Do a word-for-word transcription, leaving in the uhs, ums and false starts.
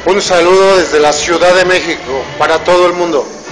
Un saludo desde la Ciudad de México para todo el mundo.